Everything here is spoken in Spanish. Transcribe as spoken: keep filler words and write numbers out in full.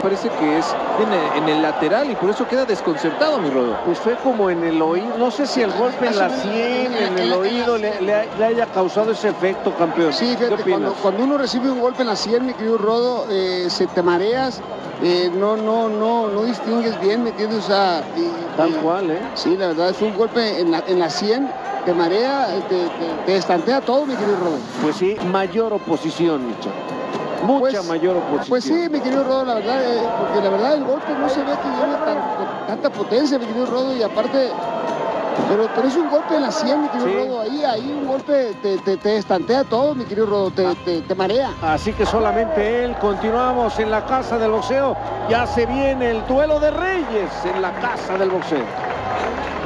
Parece que es en el, en el lateral y por eso queda desconcertado, mi Rodo. Pues fue como en el oído, no sé si el golpe en la sien, en el oído le, le, le haya causado ese efecto, campeón. Sí, fíjate, cuando, cuando uno recibe un golpe en la sien, mi querido Rodo, eh, se te mareas, eh, no, no, no, no distingues bien, ¿me entiendes? O sea, y, tal y, cual, ¿eh? Sí, la verdad, es un golpe en la, en la sien, te marea, te, te, te estantea todo, mi querido Rodo. Pues sí, mayor oposición, Micho. Mucha pues, mayor oposición. Pues sí, mi querido Rodo, la verdad, eh, porque la verdad el golpe no se ve que lleve tan, tanta potencia, mi querido Rodo, y aparte, pero, pero es un golpe en la sien, mi querido sí. Rodo, ahí, ahí un golpe te, te, te estantea todo, mi querido Rodo, te, te, te marea. Así que solamente él, continuamos en la casa del boxeo, ya se viene el duelo de reyes en la casa del boxeo.